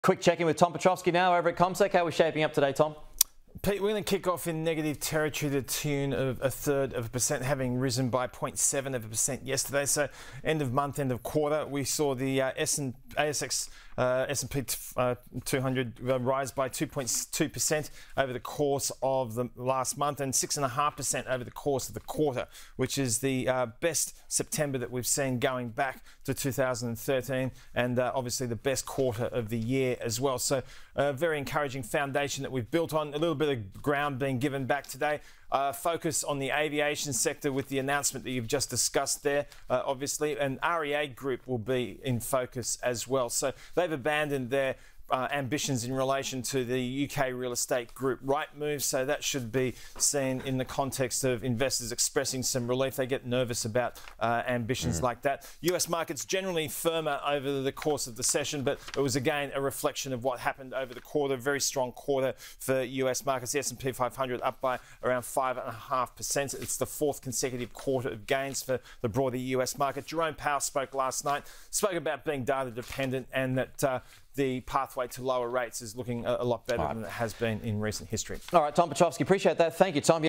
Quick check-in with Tom Piotrowski now over at CommSec. How are we shaping up today, Tom? Pete, we're going to kick off in negative territory to the tune of 0.33%, having risen by 0.7% yesterday. So end of month, end of quarter, we saw the ASX S&P 200 rise by 2.2% over the course of the last month and 6.5% over the course of the quarter, which is the best September that we've seen going back to 2013 and obviously the best quarter of the year as well. So a very encouraging foundation that we've built on, a little bit of ground being given back today. Focus on the aviation sector with the announcement that you've just discussed there, obviously, and REA Group will be in focus as well. So they've abandoned their ambitions in relation to the UK real estate group Rightmove, so that should be seen in the context of investors expressing some relief. They get nervous about ambitions like that. US markets generally firmer over the course of the session, but it was again a reflection of what happened over the quarter. Very strong quarter for US markets. The S&P 500 up by around 5.5%. It's the fourth consecutive quarter of gains for the broader US market. Jerome Powell spoke last night, spoke about being data dependent and that the pathway to lower rates is looking a lot better than it has been in recent history. All right, Tom Piotrowski, appreciate that. Thank you, Tom.